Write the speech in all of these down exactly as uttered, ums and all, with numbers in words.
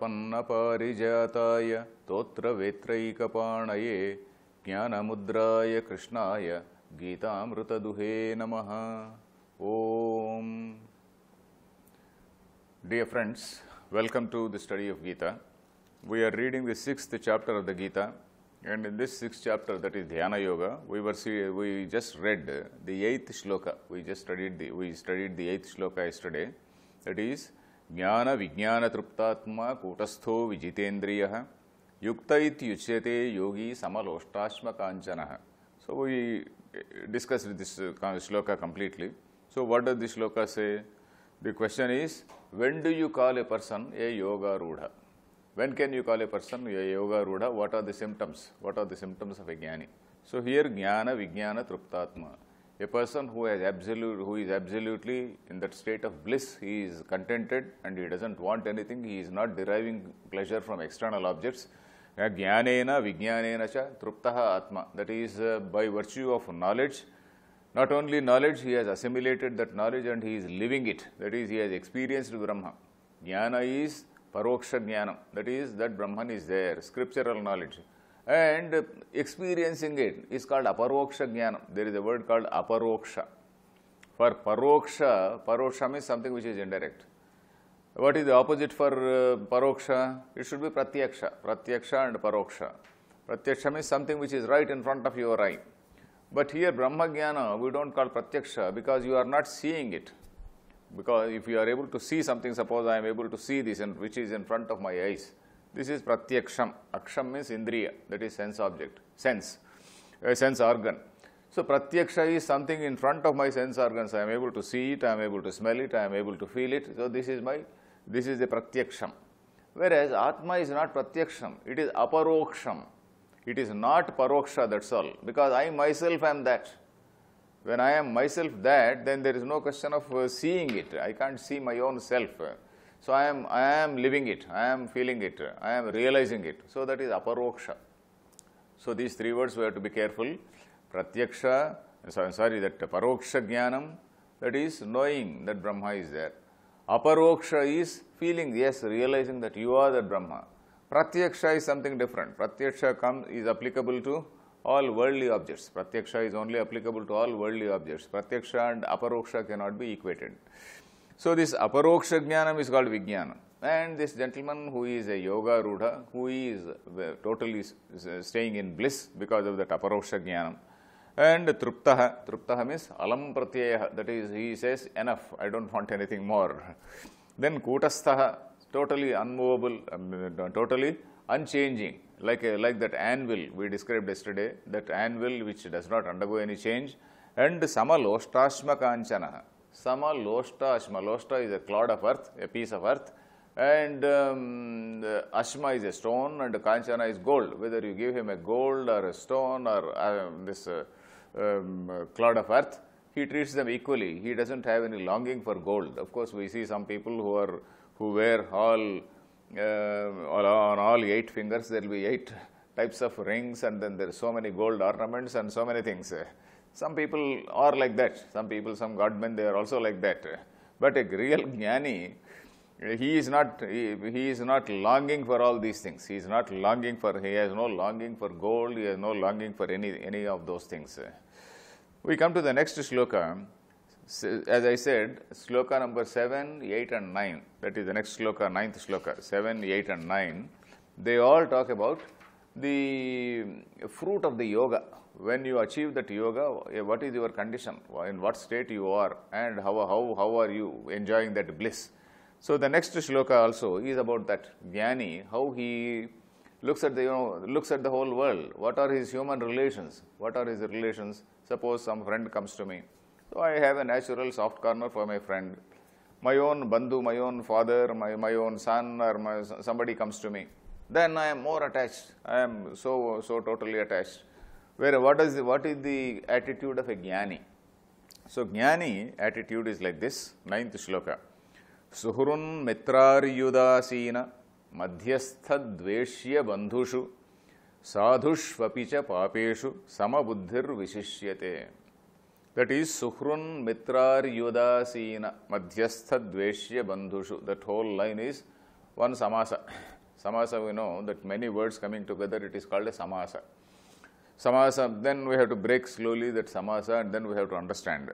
Prapannaparijataya Totra Vetraikapanaye Jnanamudraya Krishnaya Gitamrutaduhe Namaha. Om. Dear friends, welcome to the study of Gita. We are reading the sixth chapter of the Gita, and in this sixth chapter, that is Jnana Yoga, we were see, we just read the eighth shloka. We just studied the we studied the eighth shloka yesterday. That is Jnana Vijnana Truptatma Kutastho Vijitendriyaha Yukta Ityuchyate Yogi Samaloštashma Kanchanaha. So we discussed this shloka completely. So what does this shloka say? The question is, when do you call a person a yoga rudha? When can you call a person a yoga rudha? What are the symptoms? What are the symptoms of a jnani? So here Jnana Vijnana Truptatma. A person who has absolute, who is absolutely in that state of bliss, he is contented and he doesn't want anything, he is not deriving pleasure from external objects. Jnanena Vijnanena cha Truptaha Atma. That is uh, by virtue of knowledge. Not only knowledge, he has assimilated that knowledge and he is living it. That is, he has experienced Brahma. Jnana is Paroksha Jnanam. That is, that Brahman is there, scriptural knowledge. And experiencing it is called Aparoksha Jnanam. There is a word called Aparoksha. For Paroksha, Paroksha means something which is indirect. What is the opposite for uh, Paroksha? It should be Pratyaksha. Pratyaksha and Paroksha. Pratyaksha means something which is right in front of your eye. But here Brahma Jnana, we don't call Pratyaksha because you are not seeing it. Because if you are able to see something, suppose I am able to see this and which is in front of my eyes. This is Pratyaksham. Aksham means Indriya, that is sense object, sense, a sense organ. So Pratyaksha is something in front of my sense organs. I am able to see it, I am able to smell it, I am able to feel it. So this is my, this is the Pratyaksham. Whereas Atma is not Pratyaksham, it is Aparoksham. It is not Paroksha, that's all. Because I myself am that. When I am myself that, then there is no question of uh, seeing it. I can't see my own self. So I am, I am living it, I am feeling it, I am realizing it. So that is Aparoksha. So these three words we have to be careful. Pratyaksha, sorry, that Paroksha Jnanam, that is knowing that Brahma is there. Aparoksha is feeling, yes, realizing that you are that Brahma. Pratyaksha is something different. Pratyaksha comes, is applicable to all worldly objects. Pratyaksha is only applicable to all worldly objects. Pratyaksha and Aparoksha cannot be equated. So this Aparoksha Jnanam is called Vijnana. And this gentleman who is a yoga rudha, who is totally staying in bliss because of that Aparoksha Jnanam. And Truptaha, Truptaha means Alam Pratyaha, that is, he says, enough, I don't want anything more. Then Kutastaha, totally unmovable, um, totally unchanging, like, a, like that anvil we described yesterday, that anvil which does not undergo any change. And Samaloštashma Kanchanaha. Sama Loshta Ashma. Loshta is a clod of earth, a piece of earth, and um, Ashma is a stone, and Kanchana is gold. Whether you give him a gold or a stone or uh, this uh, um, clod of earth, he treats them equally. He doesn't have any longing for gold. Of course, we see some people who are who wear all uh, on all eight fingers. There will be eight types of rings, and then there are so many gold ornaments and so many things. Some people are like that. Some people, some godmen, they are also like that. But a real jnani, he is not, he, he is not longing for all these things. He is not longing for, he has no longing for gold, he has no longing for any, any of those things. We come to the next shloka. As I said, shloka number seven, eight and nine. That is the next shloka, ninth shloka, seven, eight and nine. They all talk about the fruit of the yoga. When you achieve that yoga, what is your condition, in what state you are, and how, how, how are you enjoying that bliss. So the next shloka also is about that jnani, how he looks at the, you know, looks at the whole world. What are his human relations? What are his relations? Suppose some friend comes to me. So I have a natural soft corner for my friend. My own bandhu, my own father, my, my own son, or my, somebody comes to me. Then I am more attached. I am so, so totally attached. Where what is the, what is the attitude of a jnani? So jnani attitude is like this, ninth shloka. Suhrun mitraryudasina madhyastha dveshya bandhushu sadhushvapicha papeshu samabuddhir vishishyate. That is Suhrun Mitrar Yudasina Madhyastha Dveshya Bandhushu. That whole line is one samasa. Samasa, we know that many words coming together, it is called a samasa. Samasa, then we have to break slowly that samasa, and then we have to understand.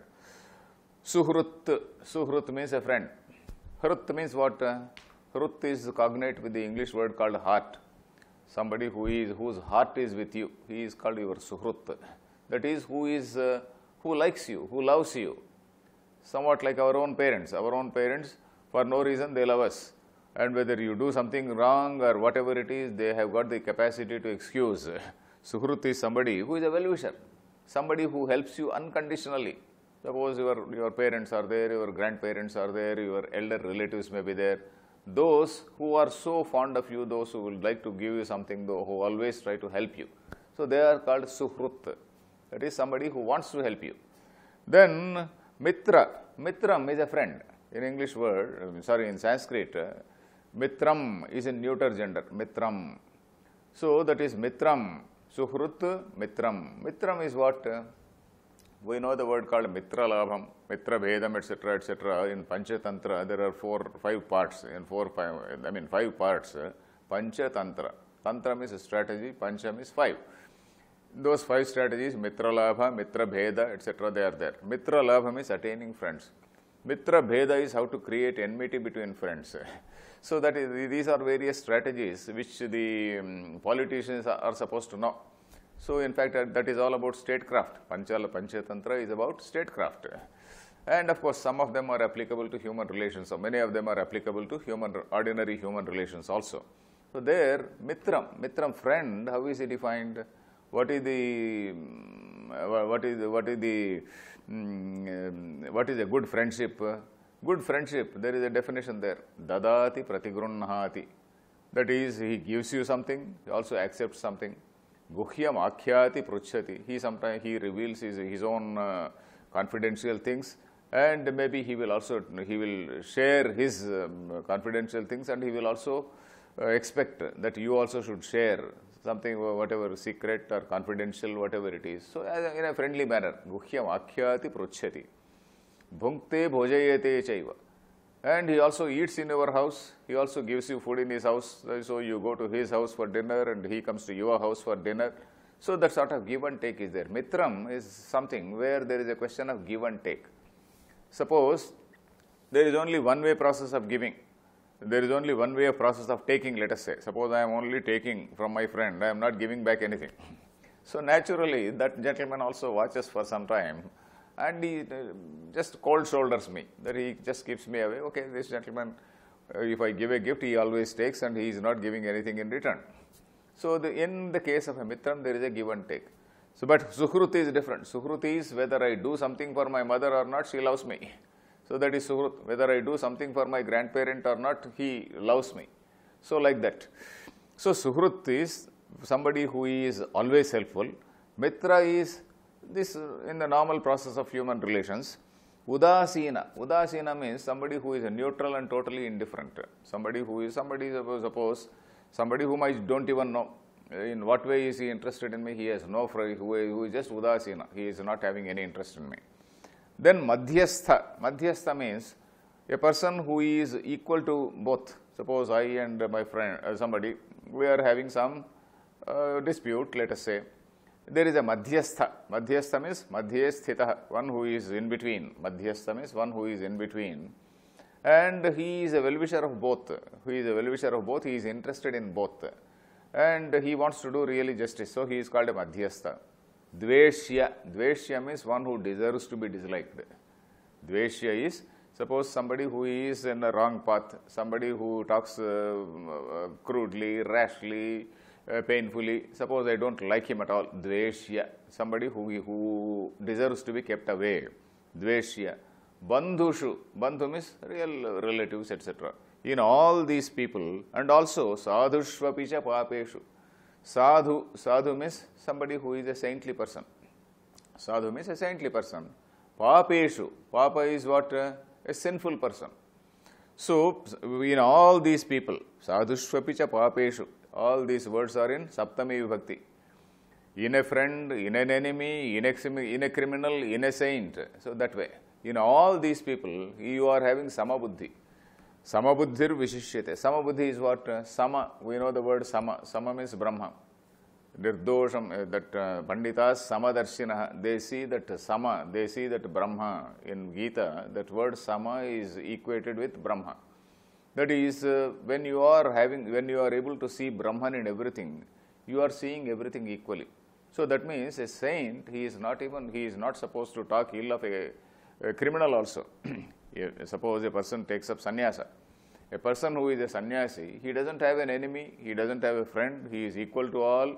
Suhrut, suhrut means a friend. Hrut means what? Hrut is cognate with the English word called heart. Somebody who is whose heart is with you, he is called your suhrut. That is, who is uh, who likes you, who loves you. Somewhat like our own parents. Our own parents, for no reason, they love us. And whether you do something wrong or whatever it is, they have got the capacity to excuse. Suhrut is somebody who is a well-wisher, somebody who helps you unconditionally. Suppose your, your parents are there, your grandparents are there, your elder relatives may be there. Those who are so fond of you, those who would like to give you something, who always try to help you. So they are called suhrut. That is somebody who wants to help you. Then mitra. Mitram is a friend. In English word, sorry, in Sanskrit, mitram is in neuter gender. Mitram. So that is mitram. Suhrut, mitram. Mitram is what? We know the word called mitra labham, mitra bhedam, et cetera, et cetera. In Panchatantra, there are four, five parts. In four, five, I mean five parts. Panchatantra. Tantra means strategy. Pancha means five. Those five strategies, mitra labha, mitra bheda, et cetera. They are there. Mitra labha means attaining friends. Mitra bheda is how to create enmity between friends. So that is, these are various strategies which the um, politicians are, are supposed to know. So in fact, that, that is all about statecraft. Panchala Panchatantra is about statecraft. And of course, some of them are applicable to human relations. So many of them are applicable to human, ordinary human relations also. So there, mitram, mitram, friend, how is it defined? What is the, what is the, what is the, what is a good friendship? Good friendship, there is a definition there. Dadati pratigrunnahati. That is, he gives you something, he also accepts something. Guhyam akhyati pruchhati. He sometimes he reveals his, his own uh, confidential things, and maybe he will also he will share his um, confidential things, and he will also uh, expect that you also should share something, whatever secret or confidential, whatever it is. So in a friendly manner. Guhyam akhyati pruchhati. Bhunkte bhojayate chaiva. And he also eats in your house, he also gives you food in his house, so you go to his house for dinner and he comes to your house for dinner. So that sort of give and take is there. Mitram is something where there is a question of give and take. Suppose there is only one way process of giving, there is only one way of process of taking, let us say. Suppose I am only taking from my friend, I am not giving back anything. So naturally that gentleman also watches for some time, and he just cold shoulders me, that he just keeps me away. Okay, this gentleman, uh, if I give a gift, he always takes and he is not giving anything in return. So the, in the case of a mitram, there is a give and take. So, but suhrut is different. Suhrut is whether I do something for my mother or not, she loves me. So that is suhrut. Whether I do something for my grandparent or not, he loves me. So like that. So suhrut is somebody who is always helpful. Mitra is this uh, in the normal process of human relations. Udasina. Udasina means somebody who is neutral and totally indifferent. Somebody who is somebody, suppose, suppose somebody whom I don't even know. In what way is he interested in me? He has no, who, who is just udasina. He is not having any interest in me. Then madhyastha. Madhyastha means a person who is equal to both. Suppose I and my friend, uh, somebody, we are having some uh, dispute, let us say. There is a madhyastha. Madhyastha means madhye sthita, one who is in between. Madhyastha means one who is in between. And he is a well-wisher of both. He is a well-wisher of both. He is interested in both. And he wants to do really justice. So he is called a madhyastha. Dveshya. Dveshya means one who deserves to be disliked. Dveshya is, suppose somebody who is in a wrong path, somebody who talks uh, uh, crudely, rashly, Uh, painfully, suppose I don't like him at all, dveshya, somebody who, who deserves to be kept away, dveshya. Bandhushu, bandhu means real relatives, et cetera. In all these people, and also sadhushvapicha papeshu. Sadhu, sadhu means somebody who is a saintly person. Sadhu means a saintly person. Papeshu, papa is what? Uh, a sinful person. So, in all these people, sadhushvapicha papeshu, all these words are in Saptami Vibhakti. In a friend, in an enemy, in a, in a criminal, in a saint. So that way. In all these people, you are having Samabuddhi. Samabuddhir vishishyate. Samabuddhi is what? Uh, sama. We know the word sama. Sama means Brahma. Nirdosham, uh, that uh, Panditas Samadarshina, they see that Sama, they see that Brahma. In Gita, that word Sama is equated with Brahma. That is, uh, when you are having, when you are able to see Brahman in everything, you are seeing everything equally. So that means a saint, he is not even, he is not supposed to talk ill of a, a criminal also. Suppose a person takes up sannyasa. A person who is a sannyasi, he doesn't have an enemy, he doesn't have a friend, he is equal to all.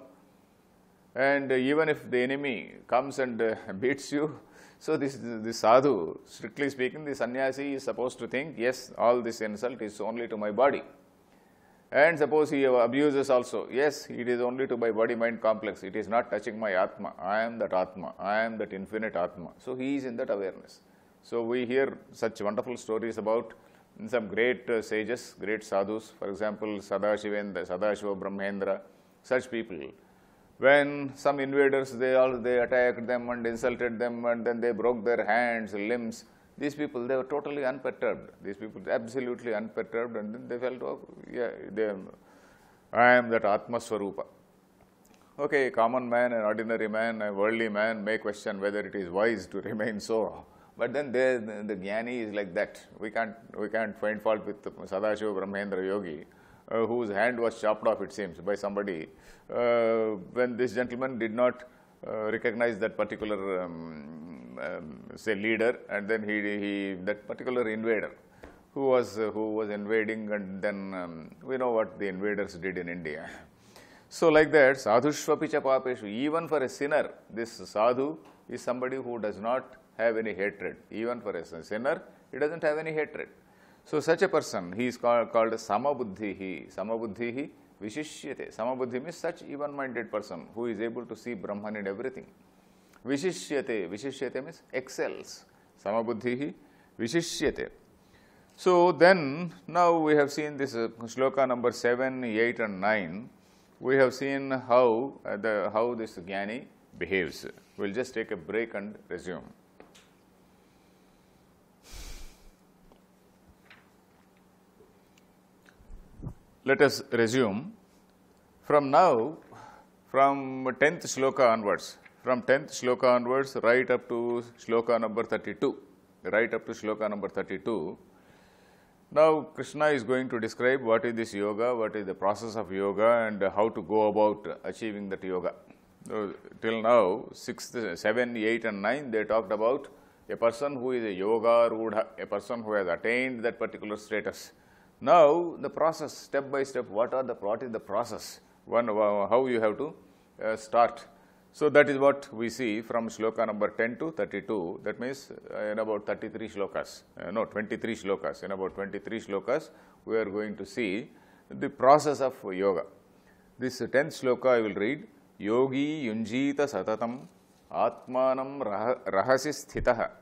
And even if the enemy comes and uh, beats you, so this, this sadhu, strictly speaking, the sannyasi is supposed to think, yes, all this insult is only to my body. And suppose he abuses also, yes, it is only to my body-mind complex, it is not touching my Atma, I am that Atma, I am that infinite Atma. So he is in that awareness. So we hear such wonderful stories about some great uh, sages, great sadhus, for example, Sadashivendra, Sadashiva Brahmendra, such people. When some invaders, they all they attacked them and insulted them, and then they broke their hands, limbs. These people, they were totally unperturbed. These people, absolutely unperturbed, and then they felt, oh, yeah, they, I am that Atma Swarupa. Okay, a common man, an ordinary man, a worldly man may question whether it is wise to remain so. But then they, the, the Jnani is like that. We can't, we can't find fault with Sadashiva Brahmendra Yogi, uh, whose hand was chopped off, it seems, by somebody. Uh, when this gentleman did not uh, recognize that particular, um, um, say, leader, and then he, he that particular invader who was uh, who was invading, and then um, we know what the invaders did in India. So like that, sadhushvapicha papeshu, even for a sinner, this sadhu is somebody who does not have any hatred. Even for a sinner, he doesn't have any hatred. So such a person, he is called, called samabuddhihi. Samabuddhihi vishishyate. Samabuddhi means such even-minded person who is able to see Brahman in everything. Vishishyate. Vishishyate means excels. Samabuddhihi vishishyate. So then, now we have seen this uh, shloka number seven, eight and nine. We have seen how, uh, the, how this Jnani behaves. We will just take a break and resume. Let us resume. From now, from tenth shloka onwards, from tenth shloka onwards, right up to shloka number thirty-two, right up to shloka number thirty-two, now Krishna is going to describe what is this yoga, what is the process of yoga, and how to go about achieving that yoga. So, till now, sixth, seven, eight and nine, they talked about a person who is a yoga rudha, a person who has attained that particular status. Now, the process, step by step, what are the, what is the process, one, how you have to uh, start. So, that is what we see from shloka number ten to thirty-two, that means uh, in about thirty-three shlokas, uh, no, twenty-three shlokas, in about twenty-three shlokas, we are going to see the process of yoga. This tenth shloka I will read. Yogi yunjita satatam atmanam rahasi sthitaha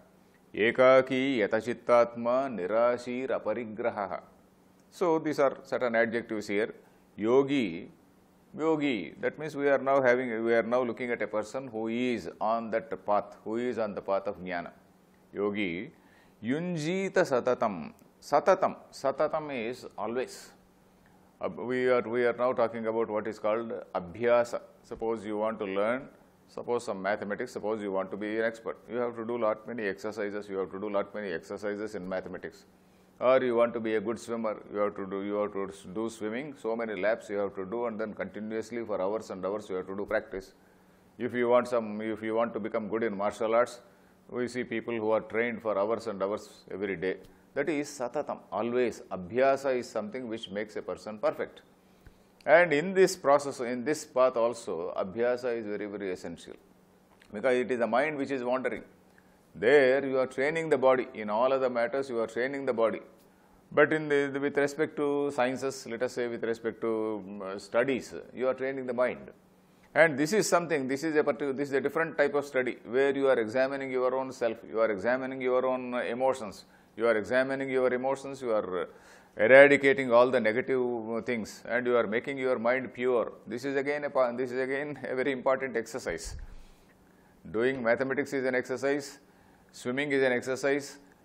ekaki yatachittatma nirashir aparigraha. So, these are certain adjectives here. Yogi, yogi, that means we are now having, we are now looking at a person who is on that path, who is on the path of jnana. Yogi, yunjita satatam. Satatam, satatam is always. Uh, we are we are now talking about what is called abhyasa. Suppose you want to learn, suppose some mathematics, suppose you want to be an expert. You have to do lot many exercises, you have to do lot many exercises in mathematics. Or you want to be a good swimmer, you have to do, you have to do swimming, so many laps you have to do, and then continuously for hours and hours you have to do practice. If you want some, if you want to become good in martial arts, we see people who are trained for hours and hours every day. That is satatam, always. Abhyasa is something which makes a person perfect. And in this process, in this path also, abhyasa is very, very essential. Because it is the mind which is wandering. There you are training the body. In all other matters, you are training the body. But in the, with respect to sciences, let us say with respect to um, studies, you are training the mind. And this is something, this is a particular, this is a different type of study where you are examining your own self, you are examining your own uh, emotions, you are examining your emotions, you are uh, eradicating all the negative things, and you are making your mind pure. This is again a, this is again a very important exercise. Doing mathematics is an exercise, swimming is an exercise,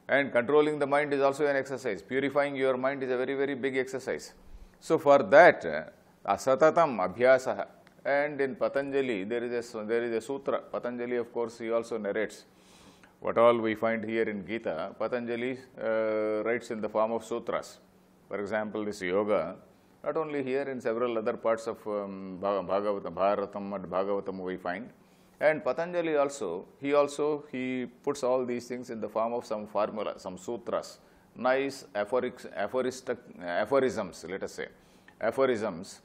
And controlling the mind is also an exercise. Purifying your mind is a very, very big exercise. So for that, asatatam abhyasaha. And in Patanjali, there is a, there is a sutra. Patanjali, of course, he also narrates what all we find here in Gita. Patanjali uh, writes in the form of sutras. For example, this yoga, not only here, in several other parts of um, Bhagavatam, Bharatam and Bhagavatam we find. And Patanjali also, he also, he puts all these things in the form of some formula, some sutras, nice aphoric, aphoristic, aphorisms, let us say, aphorisms.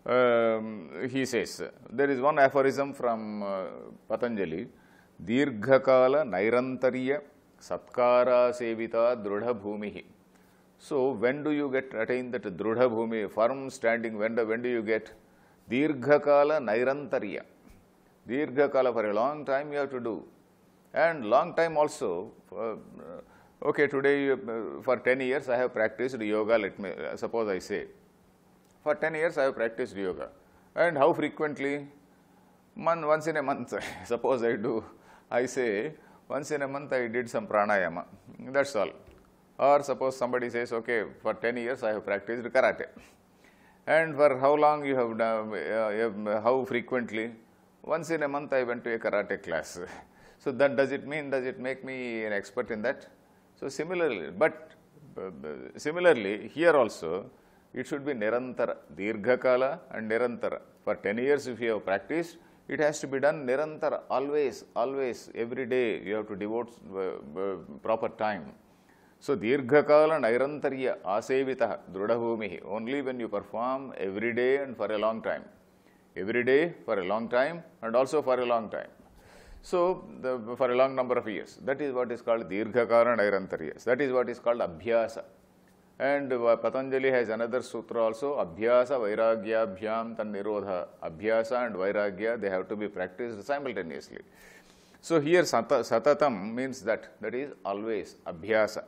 Um, he says, there is one aphorism from uh, Patanjali, Dirghakala Nairantarya Satkara Sevita Drudha Bhumihi. So, when do you get attain that Drudha Bhumi, firm standing, when do, when do you get? Dirghakala Nairantarya. Dirghakala, for a long time you have to do. And long time also, uh, okay, today uh, for ten years I have practiced yoga, let me, uh, suppose I say. For ten years I have practiced yoga. And how frequently? Man, once in a month, suppose I do. I say, once in a month I did some pranayama. That's all. Or suppose somebody says, okay, for ten years I have practiced karate. And for how long you have done, uh, how frequently? Once in a month I went to a karate class. So that does it mean, does it make me an expert in that? So similarly, but uh, similarly here also, it should be nirantara, dirghakala and nirantara. For ten years if you have practiced, it has to be done nirantara, always, always, every day you have to devote uh, uh, proper time. So, dirghakala nairantarya asevitaha drudabhumihi, only when you perform every day and for a long time. Every day for a long time and also for a long time. So, the, for a long number of years. That is what is called dirghakala nairantarya. That is what is called abhyasa. And uh, Patanjali has another sutra also, abhyasa vairagyabhyam tan nirodha. Abhyasa and vairagya, they have to be practiced simultaneously. So, here sata, satatam means that, that is always, abhyasa.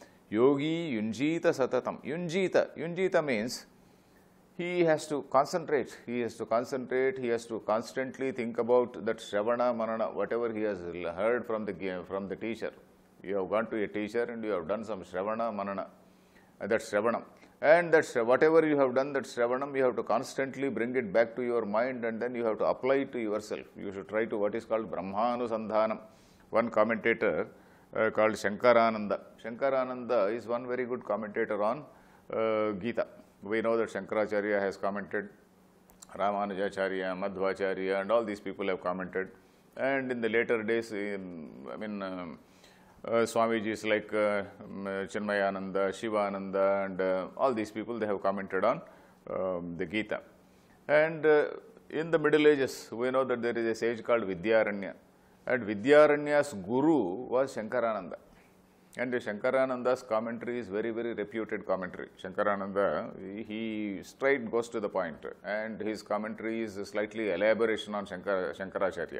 Yogi yunjita satatam. Yunjita, yunjita means he has to concentrate, he has to concentrate, he has to constantly think about that shravana manana, whatever he has heard from the, from the teacher. You have gone to a teacher and you have done some shravana manana. That's Shravanam. And that's whatever you have done, that Shravanam, you have to constantly bring it back to your mind and then you have to apply it to yourself. You should try to what is called Brahmanusandhanam. One commentator uh, called Shankarananda. Shankarananda is one very good commentator on uh, Gita. We know that Shankaracharya has commented, Ramanujacharya, Madhvacharya, and all these people have commented. And in the later days, in, I mean, um, Uh, Swamijis like uh, Chinmayananda, Shivananda and uh, all these people, they have commented on um, the Gita. And uh, in the Middle Ages, we know that there is a sage called Vidyaranya. And Vidyaranya's guru was Shankarananda. And Shankarananda's commentary is very, very reputed commentary. Shankarananda, he straight goes to the point. And his commentary is slightly elaboration on Shankara, Shankaracharya.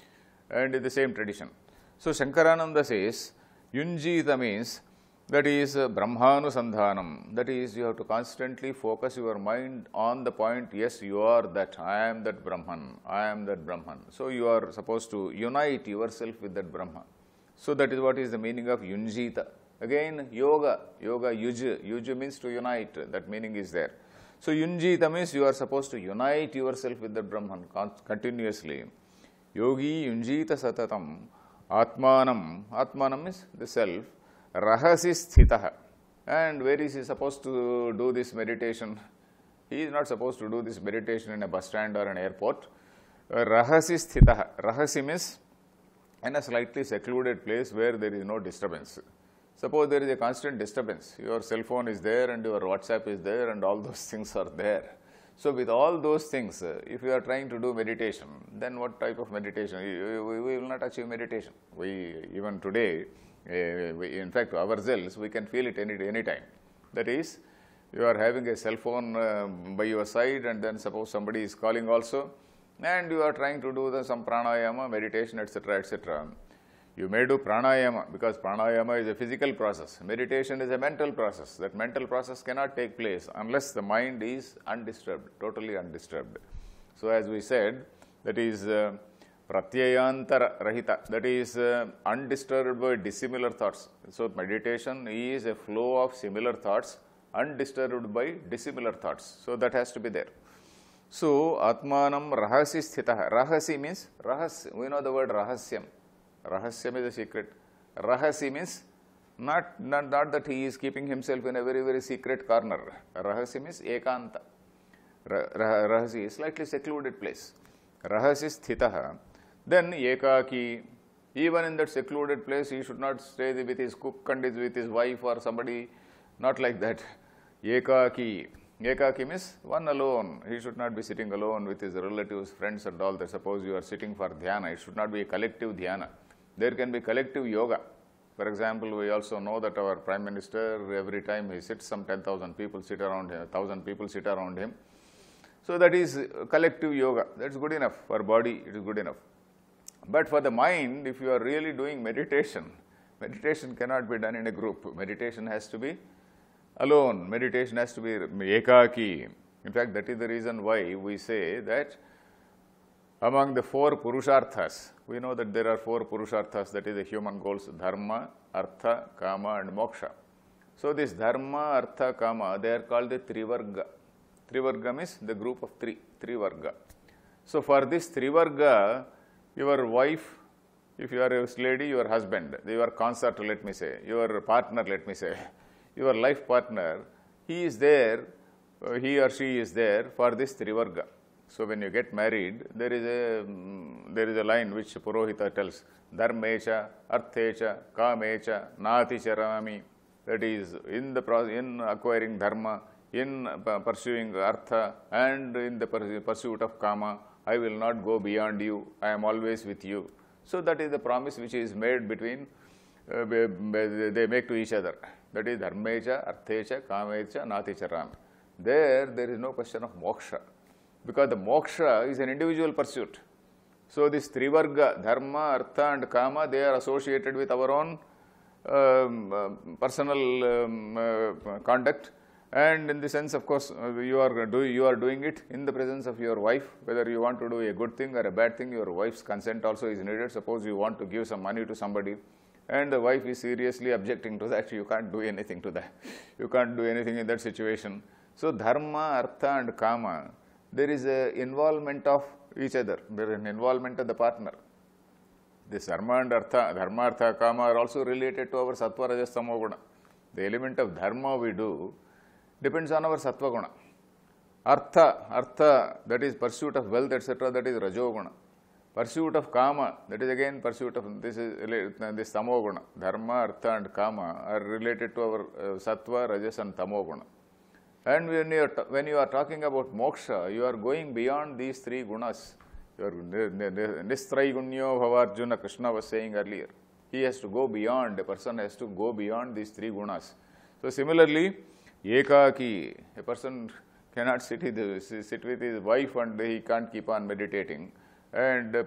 And in the same tradition. So, Shankarananda says, Yunjita means that is uh, Brahmanusandhanam. That is, you have to constantly focus your mind on the point, yes, you are that, I am that Brahman, I am that Brahman. So, you are supposed to unite yourself with that Brahman. So, that is what is the meaning of Yunjita. Again, yoga, yoga, yuj, yuj means to unite, that meaning is there. So, Yunjita means you are supposed to unite yourself with that Brahman continuously. Yogi Yunjita Satatam. Atmanam, Atmanam is the self, Rahasi Sthitaha. And where is he supposed to do this meditation? He is not supposed to do this meditation in a bus stand or an airport. Rahasi Sthitaha. Rahasi means in a slightly secluded place where there is no disturbance. Suppose there is a constant disturbance. Your cell phone is there and your WhatsApp is there and all those things are there. So, with all those things, uh, if you are trying to do meditation, then what type of meditation? We, we, we will not achieve meditation. We, even today, uh, we, in fact, ourselves, we can feel it any, any time. That is, you are having a cell phone uh, by your side and then suppose somebody is calling also and you are trying to do the, some pranayama, meditation, et cetera, et cetera. You may do pranayama because pranayama is a physical process. Meditation is a mental process. That mental process cannot take place unless the mind is undisturbed, totally undisturbed. So, as we said, that is uh, pratyayantara rahita, that is uh, undisturbed by dissimilar thoughts. So meditation is a flow of similar thoughts, undisturbed by dissimilar thoughts. So that has to be there. So atmanam rahasi sthitah. Rahasi means rahas. We know the word rahasyam. Rahasyam is a secret. Rahasi means not, not, not that he is keeping himself in a very, very secret corner. Rahasi means ekanta. Rahasi is slightly secluded place. Rahasi sthitah. Then ekaki. Even in that secluded place, he should not stay with his cook and with his wife or somebody. Not like that. Ekaki. Ekaki means one alone. He should not be sitting alone with his relatives, friends and all that. Suppose you are sitting for dhyana. It should not be a collective dhyana. There can be collective yoga. For example, we also know that our Prime Minister, every time he sits, some ten thousand people sit around him, one thousand people sit around him. So that is collective yoga. That's good enough. For body, it is good enough. But for the mind, if you are really doing meditation, meditation cannot be done in a group. Meditation has to be alone. Meditation has to be ekaki. In fact, that is the reason why we say that among the four purusharthas, we know that there are four purusharthas, that is the human goals, dharma, artha, kama and moksha. So this dharma, artha, kama, they are called the trivarga. Trivarga means the group of three, trivarga. So for this trivarga, your wife, if you are a lady, your husband, your consort, let me say, your partner, let me say, your life partner, he is there, uh, he or she is there for this trivarga. So when you get married, there is a um, there is a line which Purohita tells, dharmecha, arthecha, kamecha, nati charami. That is, in the in acquiring dharma, in pursuing artha, and in the pursuit of kama, I will not go beyond you. I am always with you. So that is the promise which is made between, uh, they make to each other. That is dharmecha, arthecha, kamecha, nati charami. There, there is no question of moksha. Because the moksha is an individual pursuit. So this trivarga, dharma, artha and kama, they are associated with our own um, uh, personal um, uh, conduct. And in the sense, of course, uh, you are, do, you are doing it in the presence of your wife. Whether you want to do a good thing or a bad thing, your wife's consent also is needed. Suppose you want to give some money to somebody and the wife is seriously objecting to that, you can't do anything to that. You can't do anything in that situation. So dharma, artha and kama, there is an involvement of each other. There is an involvement of the partner. This dharma and artha, dharma, artha, kama are also related to our sattva, rajas, tamo guna. The element of dharma we do depends on our sattva guna. Artha, artha, that is pursuit of wealth, et cetera, that is rajo guna. Pursuit of kama, that is again pursuit of, this is this tamo guna. Dharma, artha and kama are related to our uh, sattva, rajas and tamo guna. And when you, are when you are talking about moksha, you are going beyond these three gunas. You are nistraigunyo bhavarjuna, Krishna was saying earlier. He has to go beyond, a person has to go beyond these three gunas. So similarly, ekaki, a person cannot sit with, his, sit with his wife and he can't keep on meditating. And uh,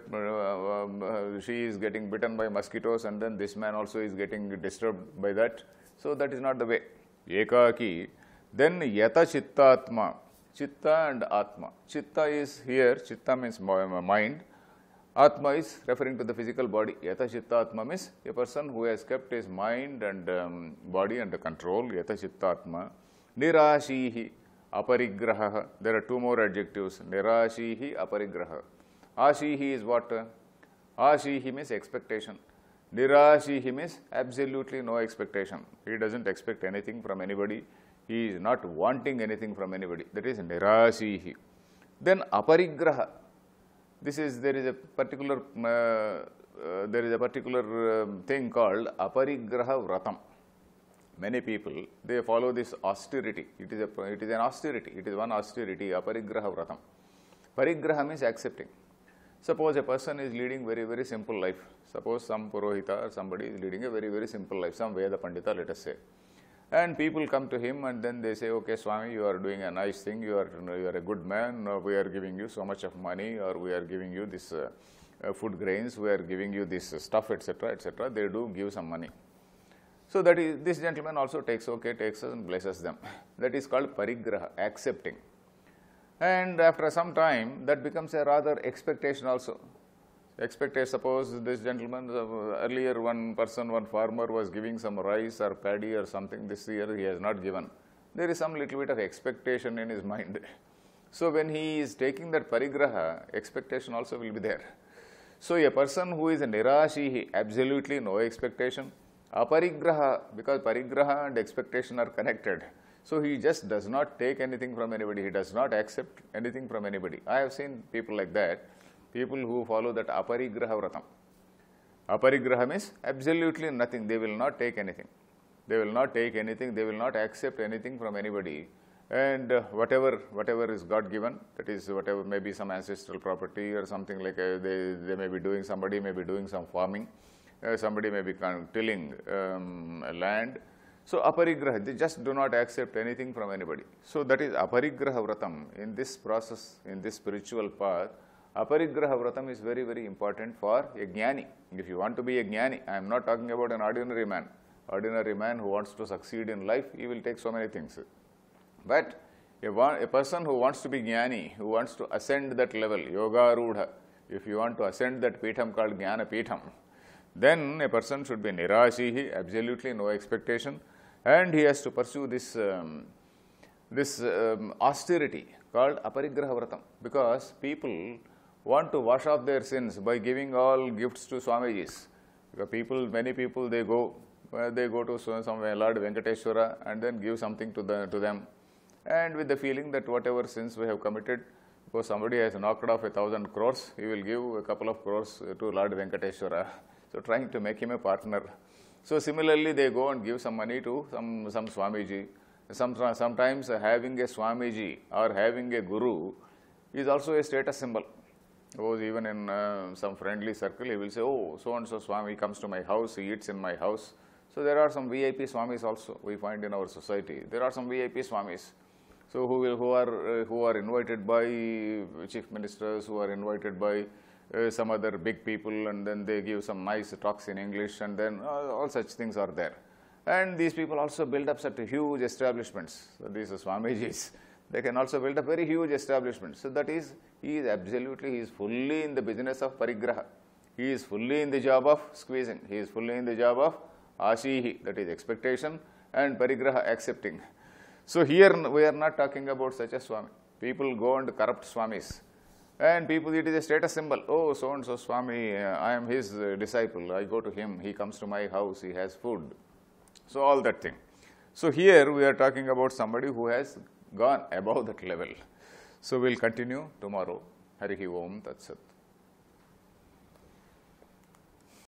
uh, she is getting bitten by mosquitoes and then this man also is getting disturbed by that. So that is not the way. Ekaki. Then yata chittatma, chitta and atma. Chitta is here, chitta means mind, atma is referring to the physical body. Yata chittatma means a person who has kept his mind and um, body under control. Yata chittatma. Nirashihi, aparigraha. There are two more adjectives. Nirashihi, aparigraha. Ashihi is what? Ashihi means expectation. Nirashihi means absolutely no expectation. He doesn't expect anything from anybody. He is not wanting anything from anybody. That is nirashihi. Then aparigraha. This is, there is a particular, uh, uh, there is a particular um, thing called aparigraha vratam. Many people, they follow this austerity. It is, a, it is an austerity. It is one austerity, aparigraha vratam. Parigraha means accepting. Suppose a person is leading very, very simple life. Suppose some Purohita or somebody is leading a very, very simple life, some Veda Pandita, let us say. And people come to him and then they say, okay, Swami, you are doing a nice thing, you are, you are a good man, we are giving you so much of money, or we are giving you this uh, uh, food grains, we are giving you this uh, stuff, et cetera, et cetera. They do give some money. So that is, this gentleman also takes, okay, takes us and blesses them. That is called parigraha, accepting. And after some time, that becomes a rather expectation also. Expectation, suppose this gentleman, uh, earlier one person, one farmer was giving some rice or paddy or something, this year he has not given. There is some little bit of expectation in his mind. So when he is taking that parigraha, expectation also will be there. So a person who is a nirashihi, absolutely no expectation, aparigraha, because parigraha and expectation are connected. So he just does not take anything from anybody, he does not accept anything from anybody. I have seen people like that, people who follow that aparigraha vratam. Aparigraha means absolutely nothing, they will not take anything. They will not take anything, they will not accept anything from anybody. And uh, whatever whatever is God given, that is whatever, maybe some ancestral property or something like a, they, they may be doing, somebody may be doing some farming, uh, somebody may be tilling um, land. So aparigraha, they just do not accept anything from anybody. So that is aparigraha vratam. In this process, in this spiritual path, aparigraha vratam is very, very important for a jnani. If you want to be a jnani, I am not talking about an ordinary man. Ordinary man who wants to succeed in life, he will take so many things. But a, a person who wants to be jnani, who wants to ascend that level, yoga rudha, if you want to ascend that peetham called jnana peetham, then a person should be nirashihi, absolutely no expectation, and he has to pursue this, um, this um, austerity called aparigraha vratam, because people want to wash off their sins by giving all gifts to Swamijis. Because people, many people, they go, uh, they go to somewhere, Lord Venkateshwara, and then give something to, the, to them. And with the feeling that whatever sins we have committed, because somebody has knocked off a thousand crores, he will give a couple of crores to Lord Venkateshwara. So trying to make him a partner. So similarly, they go and give some money to some, some Swamiji. Some, sometimes having a Swamiji or having a Guru is also a status symbol. Suppose even in uh, some friendly circle, he will say, oh, so-and-so Swami comes to my house, he eats in my house. So there are some V I P Swamis also we find in our society. There are some V I P Swamis. So who will, who are uh, who are invited by chief ministers, who are invited by uh, some other big people, and then they give some nice talks in English, and then uh, all such things are there. And these people also build up such huge establishments. So these are Swamijis. They can also build up very huge establishments. So that is, he is absolutely, he is fully in the business of parigraha. He is fully in the job of squeezing. He is fully in the job of ashihi, that is expectation, and parigraha, accepting. So here we are not talking about such a Swami. People go and corrupt Swamis. And people, it is a status symbol. Oh, so-and-so Swami, uh, I am his uh, disciple. I go to him. He comes to my house. He has food. So all that thing. So here we are talking about somebody who has gone above that level. So we'll continue tomorrow. Harihi Om Tat Sat.